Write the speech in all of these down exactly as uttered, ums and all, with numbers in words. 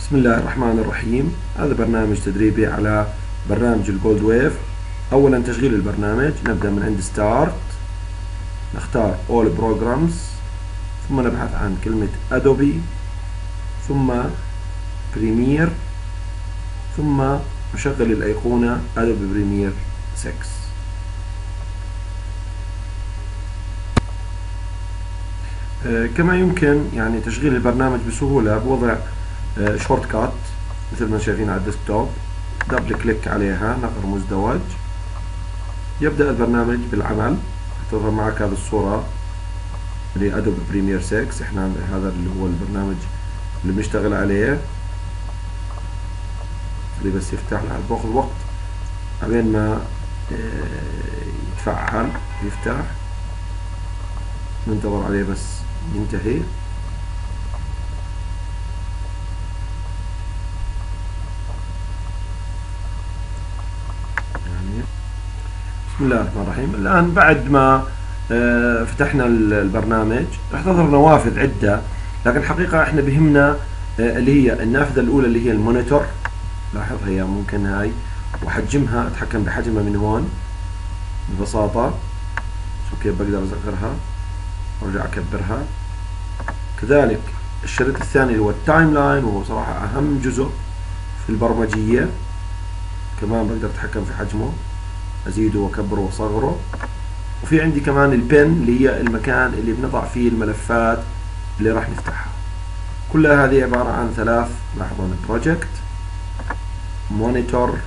بسم الله الرحمن الرحيم. هذا برنامج تدريبي على برنامج الجولد ويف. أولا تشغيل البرنامج، نبدأ من عند ستارت، نختار All Programs، ثم نبحث عن كلمة أدوبي، ثم بريمير، ثم نشغل الأيقونة أدوبي بريمير ستة. آه كما يمكن يعني تشغيل البرنامج بسهولة بوضع آه شورت كات مثل ما شايفين على الديسكتوب. دبل كليك عليها، نقر مزدوج، يبدأ البرنامج بالعمل. تظهر معك هذه الصورة لأدوبي بريمير ستة. احنا هذا اللي هو البرنامج اللي بنشتغل عليه. اللي بس يفتح لحد باخذ وقت عبين ما يتفعل يفتح، ننتظر عليه بس ينتهي. يعني بسم الله الرحمن الرحيم. الآن بعد ما فتحنا البرنامج راح تظهر نوافذ عدة، لكن حقيقة احنا بهمنا اللي هي النافذة الأولى اللي هي المونيتور. لاحظ هي ممكن هاي، وحجمها اتحكم بحجمها من هون ببساطة. شوف كيف بقدر اصغرها وارجع اكبرها. كذلك الشريط الثاني اللي هو التايم لاين، وهو صراحة اهم جزء في البرمجية، كمان بقدر اتحكم في حجمه، ازيده واكبره واصغره. وفي عندي كمان البن اللي هي المكان اللي بنضع فيه الملفات اللي راح نفتحها. كلها هذه عبارة عن ثلاث، لاحظون، بروجكت، مونيتور،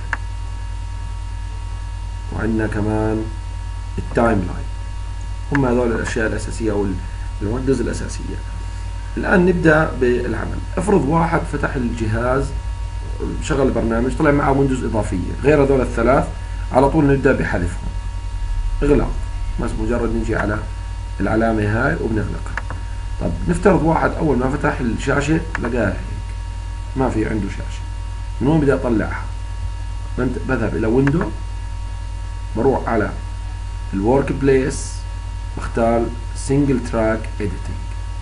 وعندنا كمان التايم لاين. هم هذول الاشياء الاساسيه او الويندوز الاساسيه. الان نبدا بالعمل. افرض واحد فتح الجهاز، شغل البرنامج، طلع معه ويندوز اضافيه غير هذول الثلاث، على طول نبدا بحذفهم. اغلاق، بس مجرد نجي على العلامه هاي وبنغلقها. طب نفترض واحد اول ما فتح الشاشه لقاها هيك ما في عنده شاشه، من وين بدي اطلعها؟ بذهب الى ويندو، بروح على الورك بليس، بختار سنجل تراك اديتنج.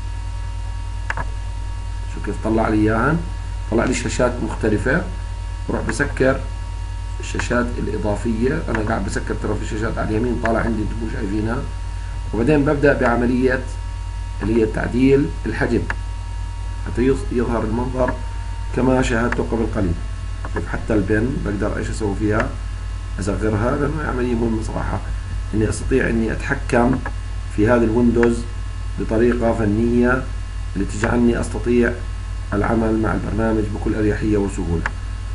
شو كيف طلع لي اياها؟ طلع لي شاشات مختلفة. بروح بسكر الشاشات الإضافية. أنا قاعد بسكر ترى في شاشات على اليمين طالع عندي انتم مش شايفينها. وبعدين ببدأ بعملية اللي هي تعديل الحجم حتى يظهر المنظر كما شاهدته قبل قليل. شوف حتى البن بقدر ايش اسوي فيها، اصغرها، لانه عمليه مهمه صراحه اني استطيع اني اتحكم في هذه الويندوز بطريقه فنيه اللي تجعلني استطيع العمل مع البرنامج بكل اريحيه وسهوله.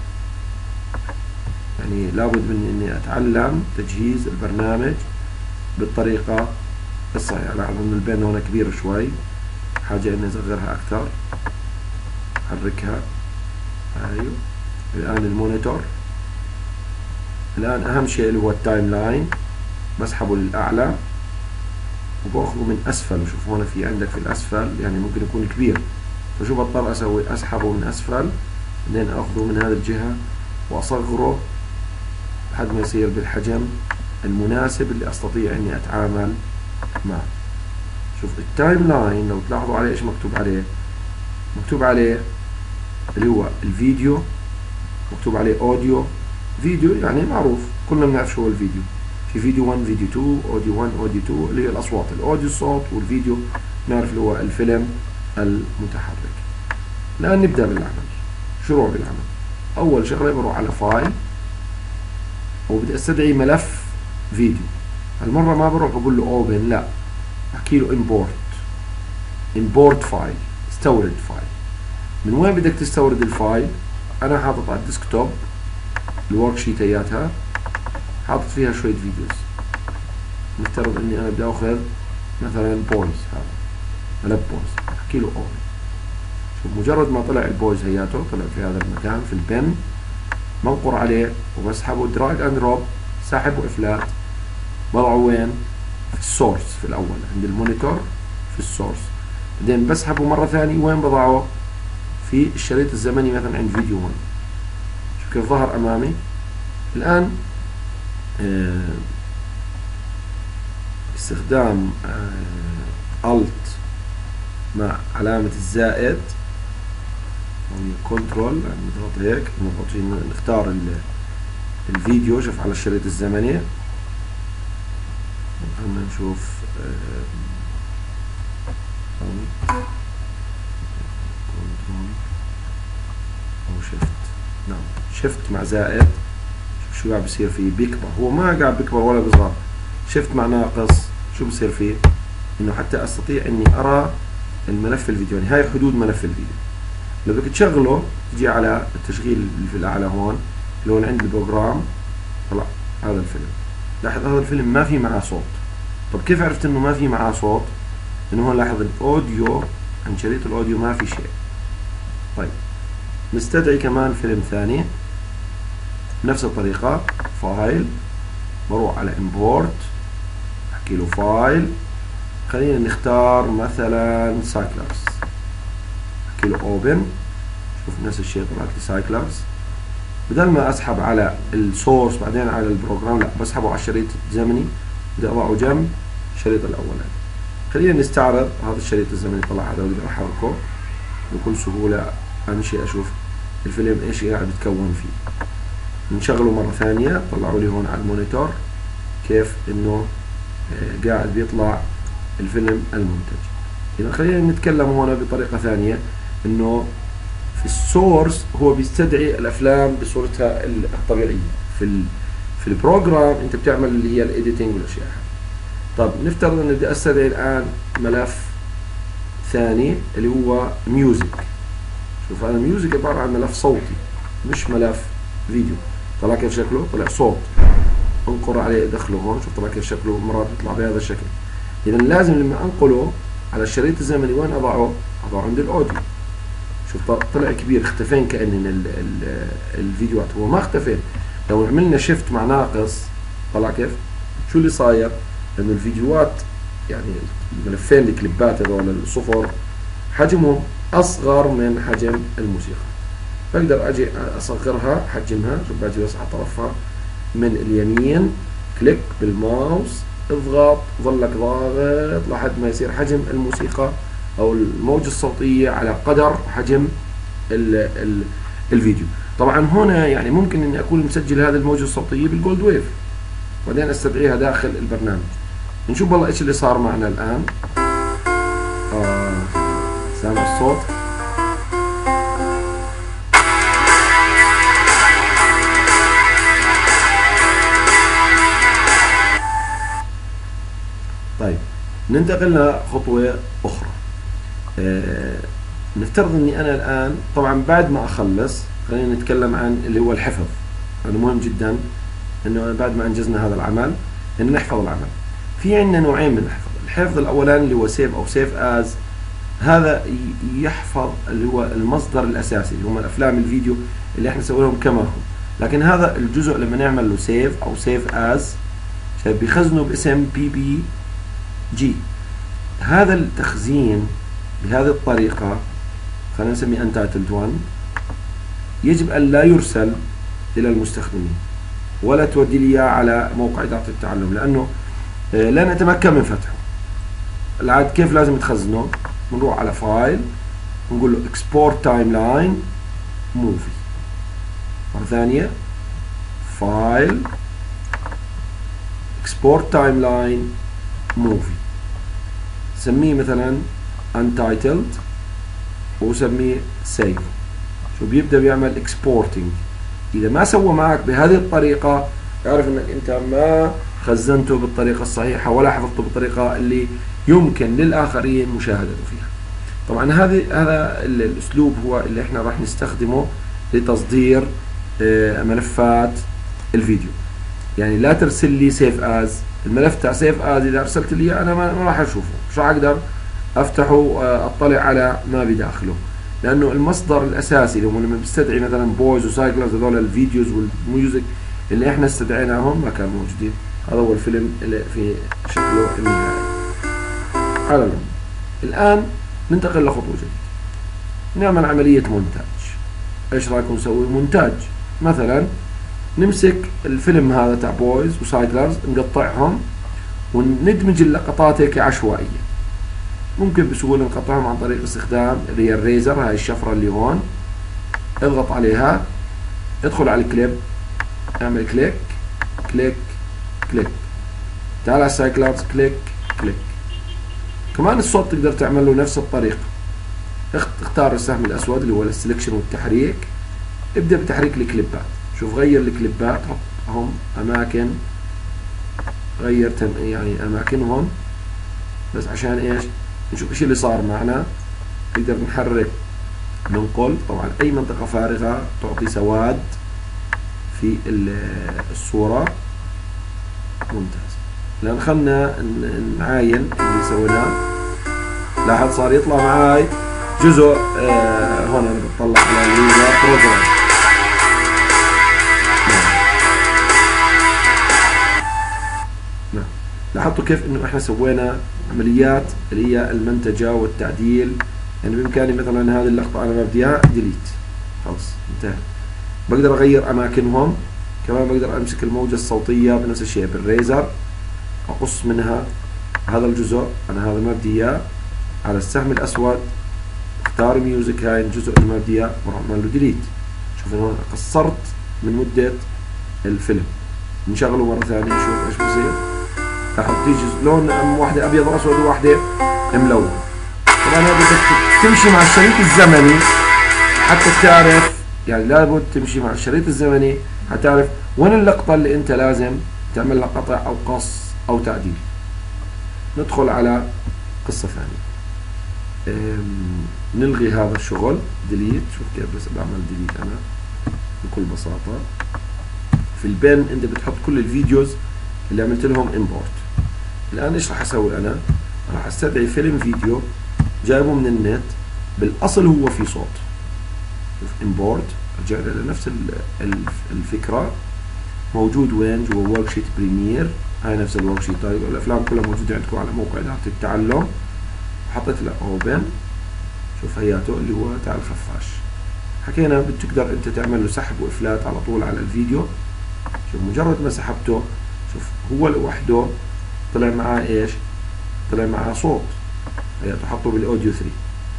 يعني لابد من اني اتعلم تجهيز البرنامج بالطريقه الصحيحه. لاحظ ان البن هنا كبير شوي، حاجه اني اصغرها اكثر، احركها. ايوه. الان المونيتور. الان اهم شيء اللي هو التايم لاين، بسحبه للاعلى وباخذه من اسفل. وشوف هون في عندك في الاسفل يعني ممكن يكون كبير، فشو بضطر اسوي؟ اسحبه من اسفل، بعدين اخذه من هذه الجهه واصغره لحد ما يصير بالحجم المناسب اللي استطيع اني اتعامل معه. شوف التايم لاين لو تلاحظوا عليه ايش مكتوب عليه؟ مكتوب عليه اللي هو الفيديو، مكتوب عليه اوديو. فيديو يعني معروف، كلنا بنعرف شو هو الفيديو. في فيديو واحد، فيديو اثنين، اوديو واحد، اوديو اثنين اللي هي الاصوات. الاوديو الصوت، والفيديو نعرف اللي هو الفيلم المتحرك. الان نبدا بالعمل. شروع بالعمل. اول شغله بروح على فايل وبدي استدعي ملف فيديو. هالمره ما بروح بقول له اوبن، لا، بحكي له امبورت. امبورت فايل، استورد فايل. من وين بدك تستورد الفايل؟ انا حاطط على الديسكتوب الورك شيتياتها، حاطط فيها شويه فيديوز. نفترض اني انا بدي اخذ مثلا بويز، هذا ملف بويز، احكي له اوبن. شوف مجرد ما طلع البويز هياته طلع في هذا المكان في البن، بنقر عليه وبسحبه دراج اند دروب، ساحب وافلات، بضعه وين؟ في السورس. في الاول عند المونيتور في السورس، بعدين بسحبه مره ثانيه وين بضعه؟ في الشريط الزمني مثلا عند فيديو واحد. شوف كيف ظهر امامي. الان آه استخدام آه الت مع علامة الزائد أو كنترول نضغط هيك نضغط نختار الفيديو. شوف على الشريط الزمني. خلينا نشوف كنترول أو شيفت. نعم شيفت مع زائد. شوف شو قاعد بصير فيه، بيكبر. هو ما قاعد بيكبر ولا بيصغر. شيفت مع ناقص شو بصير فيه؟ إنه حتى أستطيع إني أرى الملف الفيديو. يعني هاي حدود ملف الفيديو. لو بدك تشغله تجي على التشغيل اللي في الأعلى هون اللي هون عند البروجرام. طلع هذا الفيلم. لاحظ هذا الفيلم ما في معاه صوت. طب كيف عرفت إنه ما في معاه صوت؟ إنه هون لاحظ الأوديو عند شريط الأوديو ما في شيء. طيب نستدعي كمان فيلم ثاني نفس الطريقة. فايل، بروح على امبورت، احكي له فايل، خلينا نختار مثلا سايكلرز، احكي له اوبن. شوف نفس الشيء طلع لي سايكلرز. بدل ما اسحب على السورس بعدين على البروجرام، لا بسحبه على الشريط الزمني، بدي اضعه جنب الشريط الاولاني. خلينا نستعرض هذا الشريط الزمني. طلع هذا واقدر احركه بكل سهولة، امشي اشوف الفيلم ايش قاعد يتكون فيه. نشغله مرة ثانية. طلعوا لي هون على المونيتور كيف انه قاعد بيطلع الفيلم المنتج. إذا خلينا نتكلم هنا بطريقة ثانية، انه في السورس هو بيستدعي الافلام بصورتها الطبيعية. في ال في البروجرام انت بتعمل اللي هي الايديتنج والاشياء. طب نفترض اني بدي استدعي الان ملف ثاني اللي هو ميوزك. شوف هذا الميوزك عبارة عن ملف صوتي مش ملف فيديو. طلع كيف شكله؟ طلع صوت. انقر عليه ادخله هون. شوف طلع كيف شكله، مرات بيطلع بهذا الشكل. اذا لازم لما انقله على الشريط الزمني وين اضعه؟ اضعه عند الاوديو. شوف طلع كبير، اختفين كأن الفيديوهات. هو ما اختفين. لو عملنا شيفت مع ناقص طلع كيف؟ شو اللي صاير؟ لانه الفيديوهات يعني الملفين الكليبات هذول الصفر حجمهم اصغر من حجم الموسيقى. بقدر اجي اصغرها، احجمها. شوف باجي بس على طرفها من اليمين، كليك بالماوس، اضغط، ظلك ضاغط لحد ما يصير حجم الموسيقى او الموجة الصوتية على قدر حجم ال ال الفيديو. طبعا هنا يعني ممكن اني اكون مسجل هذه الموجة الصوتية بالجولد ويف وبعدين استدعيها داخل البرنامج. نشوف والله ايش اللي صار معنا الان. آه سامع الصوت؟ طيب ننتقل لخطوة أخرى. آه نفترض أني أنا الآن طبعا بعد ما أخلص خلينا نتكلم عن اللي هو الحفظ. لأنه مهم جدا أنه بعد ما أنجزنا هذا العمل أن نحفظ العمل. في عندنا نوعين من الحفظ. الحفظ الأولاني اللي هو سيف أو سيف آز، هذا يحفظ اللي هو المصدر الأساسي اللي هم الأفلام الفيديو اللي احنا نسويهم كما هم. لكن هذا الجزء لما نعمل له سيف أو سيف آز بيخزنه باسم بي بي جي. هذا التخزين بهذه الطريقة خلينا نسميه Untitled واحد يجب أن لا يرسل إلى المستخدمين ولا تودي لي على موقع إدارة التعلم، لأنه لا نتمكن من فتحه. العاد كيف لازم تخزنه؟ بنروح على فايل ونقول له Export Timeline Movie. مرة ثانية فايل Export Timeline Movie، سميه مثلا Untitled وسميه Save. شو بيبدأ بيعمل Exporting. إذا ما سوى معك بهذه الطريقة اعرف انك انت ما خزنته بالطريقة الصحيحة ولا حفظته بالطريقة اللي يمكن للآخرين مشاهدته فيها. طبعا هذه هذا الأسلوب هو اللي احنا راح نستخدمه لتصدير ملفات الفيديو. يعني لا ترسل لي سيف از. الملف تاع سيف از اذا ارسلت لي انا ما راح اشوفه، مش راح اقدر افتحه واطلع على ما بداخله، لانه المصدر الاساسي اللي هو لما بستدعي مثلا بويز وسايكلرز هذول الفيديوز والميوزك اللي احنا استدعيناهم ما كانوا موجودين. هذا هو الفيلم اللي في شكله النهائي. على العموم الان ننتقل لخطوه جديده، نعمل عمليه مونتاج. ايش رايكم نسوي مونتاج؟ مثلا نمسك الفيلم هذا تاع بويز وسايكلرز نقطعهم وندمج اللقطات هيك عشوائيه. ممكن بسهوله نقطعهم عن طريق استخدام اللي هي الريزر، هاي الشفره اللي هون. اضغط عليها، ادخل على الكليب، اعمل كليك كليك كليك، تعال على السايكلابس كليك كليك. كمان الصوت تقدر تعمل له نفس الطريقة، اختار السهم الأسود اللي هو السلكشن والتحريك، ابدأ بتحريك الكليبات. شوف غير الكليبات، هم أماكن، غير يعني أماكنهم بس عشان إيش نشوف إيش اللي صار معنا. نقدر نحرك ننقل. طبعا أي منطقة فارغة تعطي سواد في الصورة. ممتاز. الآن خلنا نعاين اللي سويناه. لاحظ صار يطلع معاي جزء آه هون أنا بطلع على الريدر بروجرام. نعم. لاحظتوا كيف إنه إحنا سوينا عمليات اللي هي المنتجة والتعديل. يعني بإمكاني مثلا هذه اللقطة أنا ما بدي إياها ديليت، خلص انتهى. بقدر أغير أماكنهم. كمان بقدر أمسك الموجة الصوتية بنفس الشيء بالريزر، أقص منها هذا الجزء، أنا هذا ما بدي إياه، على السهم الأسود اختار ميوزك، هاي الجزء اللي ما بدي إياه بروح أعمل له ديليت. شوف أنا قصرت من مدة الفيلم. نشغله مرة ثانية نشوف إيش بصير. لاحظ تيجي لون واحدة أبيض وأسود وواحدة ملون. طبعا هذا بدك تمشي مع الشريط الزمني حتى تعرف، يعني لابد تمشي مع الشريط الزمني حتى تعرف وين اللقطة اللي أنت لازم تعمل لها قطع أو قص أو تعديل. ندخل على قصة ثانية، نلغي هذا الشغل ديليت. شوف كيف بس بعمل ديليت أنا بكل بساطة. في البن أنت بتحط كل الفيديوز اللي عملت لهم امبورت. الآن إيش راح أسوي أنا؟ راح أستدعي فيلم فيديو جايبه من النت، بالأصل هو في صوت. شوف امبورت، رجع إلى نفس الفكرة. موجود وين؟ جوا ورك شيت بريمير. هاي نفس الورك شيت، الأفلام كلها موجودة عندكم على موقع إدارة التعلم. حطيت له اوبن، شوف هياته اللي هو تاع الخفاش. حكينا بتقدر انت تعمل له سحب وافلات على طول على الفيديو. شوف مجرد ما سحبته، شوف هو لوحده طلع معاه ايش؟ طلع معاه صوت. هياته حطه بالاوديو ثلاثة.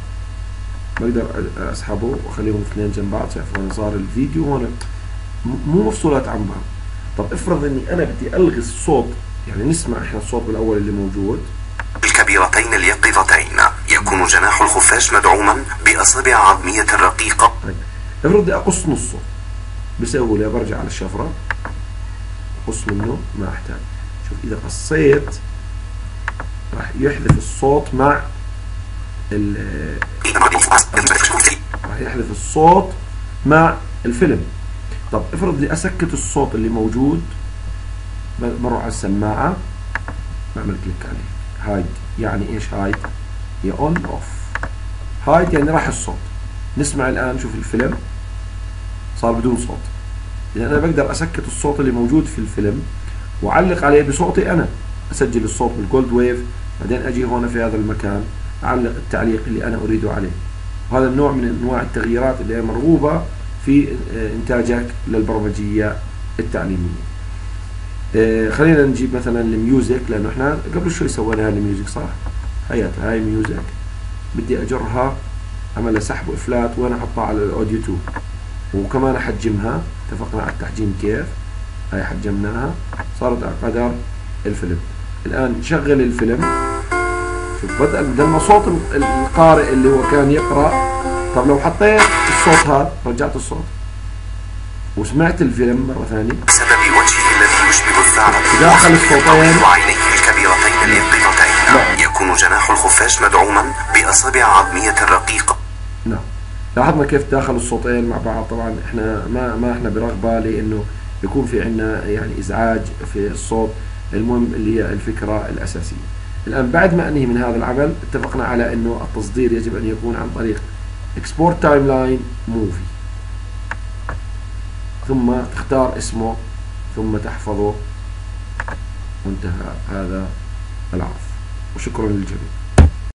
بقدر اسحبه واخليهم اثنين جنب بعض. شايف هون صار الفيديو هون مو مفصولات عن بعض. طب افرض اني انا بدي الغي الصوت، يعني نسمع احنا الصوت بالاول اللي موجود. الكبيرتين اليقظتين يكون جناح الخفاش مدعوما بأصابع عظمية رقيقة. طيب افرض بدي اقص نصه، بسوي له برجع على الشفرة اقص منه، ما احتاج. شوف اذا قصيت راح يحذف الصوت مع ال راح يحذف الصوت مع الفيلم. طب افرض بدي اسكت الصوت اللي موجود، بروح على السماعة بعمل كليك عليه. هايد يعني ايش هايد؟ هي اون اوف. هايد يعني راح الصوت. نسمع الان، شوف الفيلم صار بدون صوت. اذا انا بقدر اسكت الصوت اللي موجود في الفيلم واعلق عليه بصوتي انا. اسجل الصوت بالجولد ويف، بعدين اجي هون في هذا المكان اعلق التعليق اللي انا اريده عليه. وهذا النوع من انواع التغييرات اللي هي مرغوبة في انتاجك للبرمجية التعليمية. آه خلينا نجيب مثلا الميوزك، لانه احنا قبل شوي سوينا الميوزك صح؟ هياتها هاي ميوزك، بدي اجرها اعمل لها سحب وافلات وانا احطها على الاوديو تو، وكمان احجمها. اتفقنا على التحجيم كيف؟ هاي حجمناها صارت على قدر الفيلم. الان نشغل الفيلم. شوف بدل بدل ما صوت القارئ اللي هو كان يقرا، طب لو حطيت الصوت هذا رجعت الصوت وسمعت الفيلم مرة ثانية بسبب وجهه الذي يشبه الثعلب داخل الصوتين وعينيه الكبيرتين اليقظتين يكون جناح الخفاش مدعوما بأصابع عظمية رقيقة. نعم، لاحظنا كيف داخل الصوتين مع بعض. طبعا احنا ما ما احنا برغبة لانه يكون في عندنا يعني ازعاج في الصوت. المهم اللي هي الفكرة الاساسية. الان بعد ما انهي من هذا العمل، اتفقنا على انه التصدير يجب ان يكون عن طريق export timeline movie، ثم تختار اسمه ثم تحفظه، وانتهى هذا العرض. وشكرا للجميع.